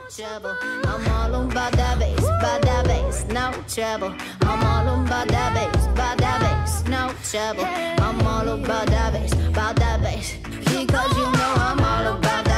trouble. I'm all about that bass, no trouble. I'm all about that bass, no trouble. I'm all about that bass, because you know I'm all about that.